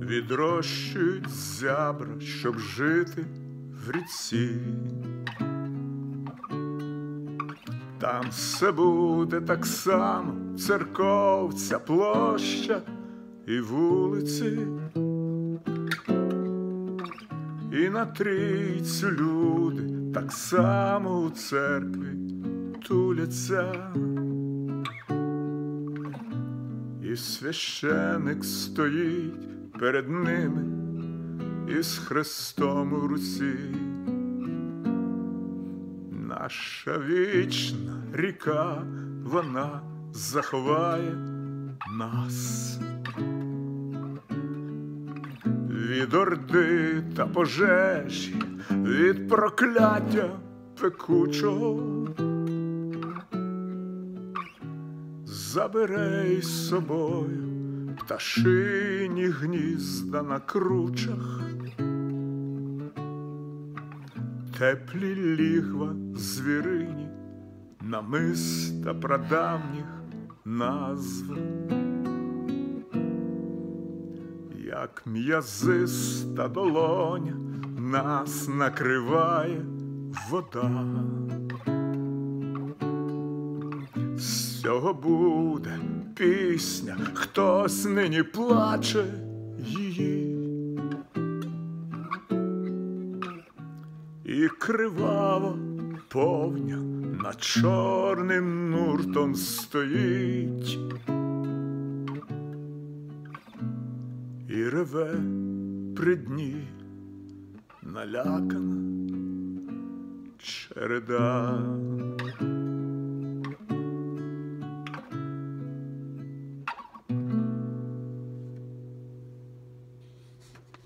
відрощують зябра, щоб жити в ріці. Там все буде так само, церковця, площа і вулиці, і на Трійцю люди так само у церкві туляться. І священик стоїть перед ними із хрестом у руці. Наша вічна ріка, вона заховає нас від орди та пожежі, від прокляття пекучого. Забере із собою пташині гнізда на кручах, теплі лігва звірині, намиста прадавніх назв. Як м'язиста долоня нас накриває вода. З цього буде пісня, хтось нині плаче її. І криваво повня над чорним нуртом стоїть і реве при дні налякана череда.